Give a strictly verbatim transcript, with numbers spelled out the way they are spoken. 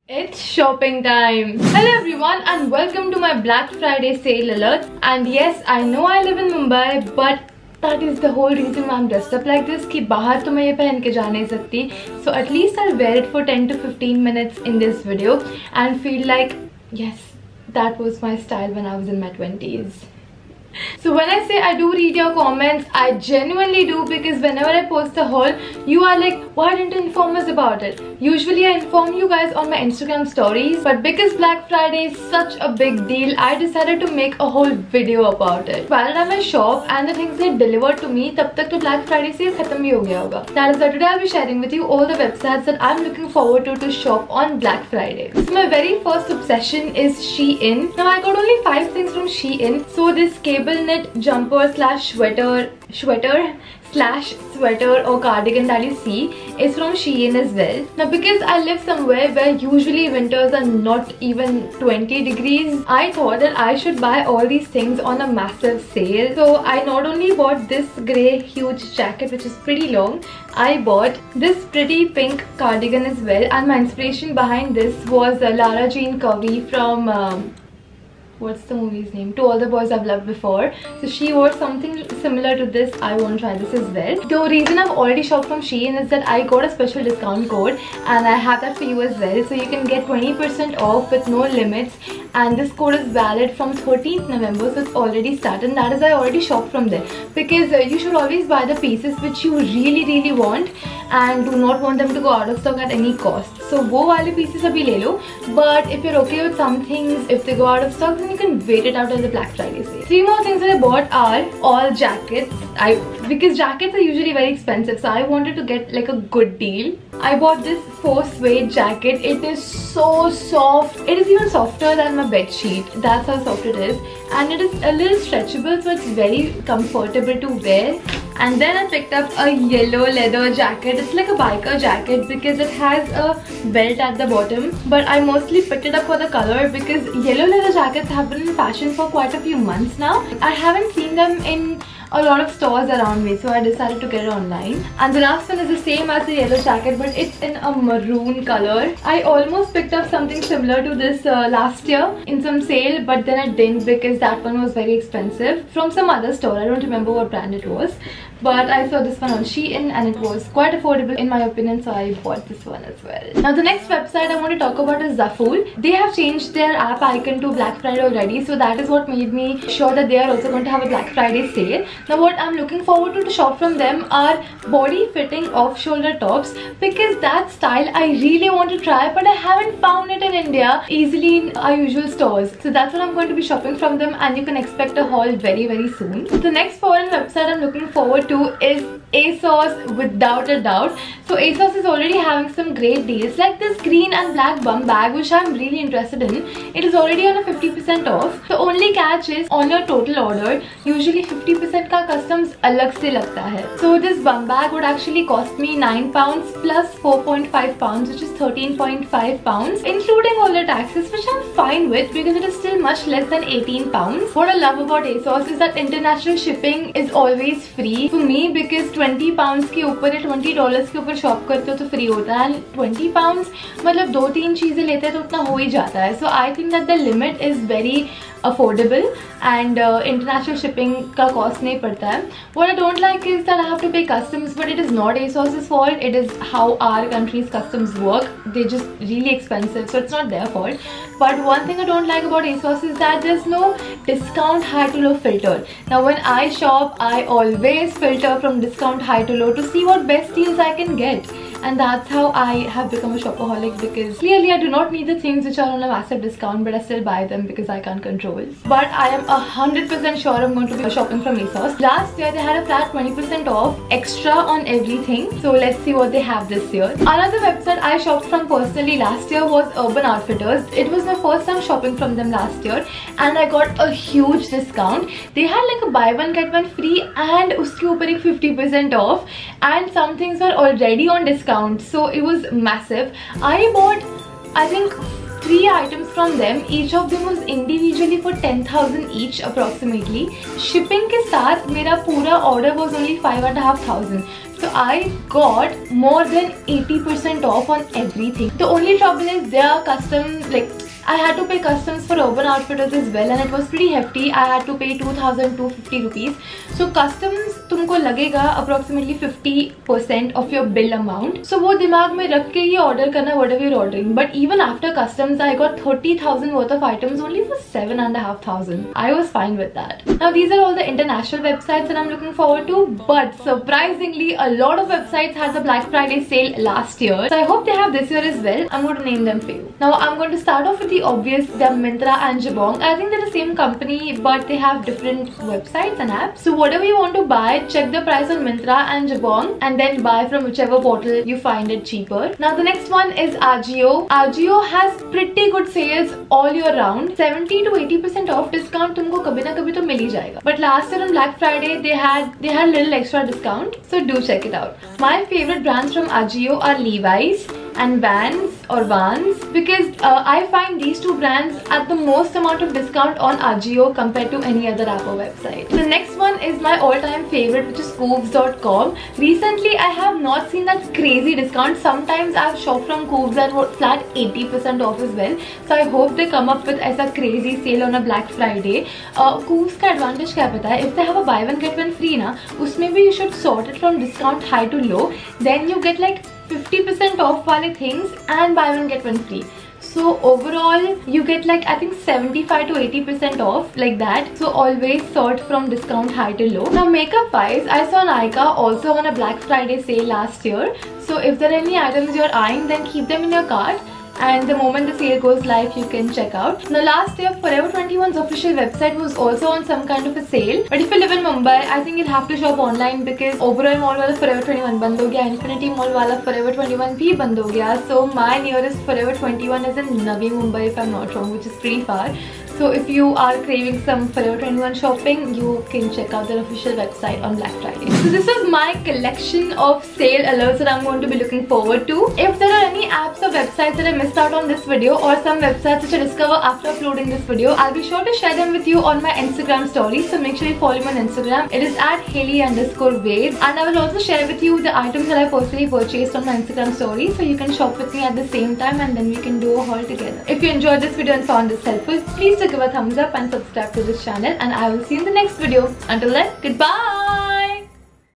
It's shopping time. Hello everyone and welcome to my Black Friday sale alert. And yes, I know I live in Mumbai, but that is the whole reason I'm dressed up like this कि बाहर तो मैं ये पहन के जा नहीं सकती. So at least I'll wear it for ten to fifteen minutes in this video and feel like yes, that was my style when I was in my twenties. So when I say I do read your comments, I genuinely do, because whenever I post a haul, you are like, why didn't you inform us about it? Usually I inform you guys on my Instagram stories, but because Black Friday is such a big deal, I decided to make a whole video about it. By the time I shop and the things get delivered to me, tab tak to Black Friday sale khatam bhi ho gaya hoga. That is why today I'll be sharing with you all the websites that I'm looking forward to to shop on Black Friday. So my very first obsession is Shein. Now I got only five things from Shein. So this cable knit jumper slash sweater sweater slash sweater or cardigan that you see is from Shein as well. Now because I live somewhere where usually winters are not even twenty degrees, I thought that I should buy all these things on a massive sale. So I not only bought this grey huge jacket which is pretty long, I bought this pretty pink cardigan as well, and my inspiration behind this was uh, Lara Jean Curry from um, what's the movie's name? To All the Boys I've Loved Before. So she wore something similar to this. I want to try this as well. The reason I've already shopped from Shein is that I got a special discount code and I have that for you as well. So you can get twenty percent off with no limits, and this code is valid from thirteenth November, so it's already started. And that is why I already shopped from there, because uh, you should always buy the pieces which you really really want and do not want them to go out of stock at any cost. So wo wale pieces abhi le lo, but if you're okay with some things, if they go out of stock, then you can wait it out at the Black Friday sale. Three more things that I bought are all jackets. I because jackets are usually very expensive, so I wanted to get like a good deal. I bought this faux suede jacket. It is so soft. It is even softer than my bed sheet. That's how soft it is, and it is a little stretchable, so it's very comfortable to wear. And then I picked up a yellow leather jacket. It's like a biker jacket because it has a belt at the bottom, but I mostly picked it up for the color because yellow leather jackets have been in fashion for quite a few months now. I haven't seen them in a lot of stores around me, so I decided to get it online. And the last one is the same as the yellow jacket, but it's in a maroon color. I almost picked up something similar to this uh, last year in some sale, but then I didn't because that one was very expensive from some other store. I don't remember what brand it was, but I saw this one on Shein and it was quite affordable in my opinion, so I bought this one as well. Now the next website I want to talk about is Zaful. They have changed their app icon to Black Friday already, so that is what made me sure that they are also going to have a Black Friday sale. Now what I'm looking forward to to shop from them are body fitting off-shoulder tops, because that style I really want to try, but I haven't found it in India easily in our usual stores. So that's what I'm going to be shopping from them, and you can expect a haul very very soon. The next foreign website I'm looking forward to is ASOS, without a doubt. So ASOS is already having some great deals, like this green and black bum bag which I'm really interested in. It is already on a fifty percent off. The only catch is on your total order, usually fifty percent ka customs alag se lagta hai. So this bum bag would actually cost me nine pounds plus four point five pounds, which is thirteen point five pounds, including all the taxes, which I'm fine with because it is still much less than eighteen pounds. What I love about ASOS is that international shipping is always free for me, because twenty pounds के ऊपर या twenty dollars के ऊपर shop करते हो तो free होता है, and twenty pounds मतलब दो तीन चीजें लेते हैं तो उतना हो ही जाता है. So I think that the limit is very affordable and uh, international shipping का cost नहीं पड़ता है. What I don't like is that I have to pay customs, but it is not ASOS's fault. It is how our country's customs work. They're just really expensive, so it's not their fault. But one thing I don't like about ASOS is that there's no discount high to low filter. Now when I shop, I always filter from discount high to low to see what best deals I can get. And that's how I have become a shopaholic, because clearly I do not need the things which are on a massive discount, but I still buy them because I can't control. But I am a hundred percent sure I'm going to be shopping from ASOS. Last year they had a flat twenty percent off extra on everything, so let's see what they have this year. Another website I shopped from personally last year was Urban Outfitters. It was my first time shopping from them last year, and I got a huge discount. They had like a buy one get one free, and uske upar ek fifty percent off, and some things were already on discount. So it was massive. I bought, I think, three items from them. Each of them was individually for ten thousand each approximately. Shipping के साथ मेरा पूरा order was only five and a half thousand. So I got more than eighty percent off on everything. The only trouble is their custom, like I had to pay customs for Urban Outfitters as well, and it was pretty hefty. I had to pay two thousand two hundred fifty rupees. So customs तुमको लगेगा approximately fifty percent of your bill amount. So वो दिमाग में रख के ये order करना whatever you're ordering. But even after customs, I got thirty thousand worth of items only for seven and a half thousand. I was fine with that. Now these are all the international websites that I'm looking forward to. But surprisingly, a lot of websites had the Black Friday sale last year. So I hope they have this year as well. I'm going to name them for you. Now I'm going to start off with the obvious. They're Myntra and Jabong. I think they're the same company, but they have different websites and apps. So whatever you want to buy, check the price on Myntra and Jabong and then buy from whichever portal you find it cheaper. Now the next one is Ajio. Ajio has pretty good sales all year round. seventy to eighty percent off discount तुमको कभी ना कभी तो मिल ही जाएगा. But last year on Black Friday they had they had a little extra discount. So do check it out. My favorite brands from Ajio are Levi's and Vans or Vans, because uh, I find these two brands at the most amount of discount on Ajio compared to any other app or website. The next one is my all-time favorite, which is Coves dot com. Recently I have not seen that crazy discount. Sometimes I've shopped from Coves that were flat eighty percent off as well. So I hope they come up with ऐसा crazy sale on a Black Friday. uh, Coves का advantage क्या पता है? If they have a buy one get one free ना, उसमें भी you should sort it from discount high to low. Then you get like fifty percent off वाले things and buy one get one free. So overall you get like I think seventy-five to eighty percent off, like that. So always sort from discount high to low. Now makeup wise, I saw Nykaa also on a Black Friday sale last year. So if there are any items you're eyeing, then keep them in your cart. And the moment the sale goes live, you can check out. Now last year, Forever twenty-one's official website was also on some kind of a sale. But if you live in Mumbai, I think you'll have to shop online because Oberoi Mall wala Forever twenty-one band ho gaya, Infinity Mall wala Forever twenty-one bhi band ho gaya. So my nearest Forever twenty-one is in Navi Mumbai, if I'm not wrong, which is pretty far. So if you are craving some Forever twenty-one shopping, you can check out their official website on Black Friday. So this was my collection of sale alerts that I'm going to be looking forward to. If there are any apps or websites that I missed out on this video, or some websites which I discover after uploading this video, I'll be sure to share them with you on my Instagram story. So make sure you follow me on Instagram. It is at Haley underscore Wade. And I will also share with you the items that I personally purchased on my Instagram story. So you can shop with me at the same time and then we can do a haul together. If you enjoyed this video and found this helpful, please do give a thumbs up and subscribe to this channel. And I will see you in the next video. Until then, goodbye!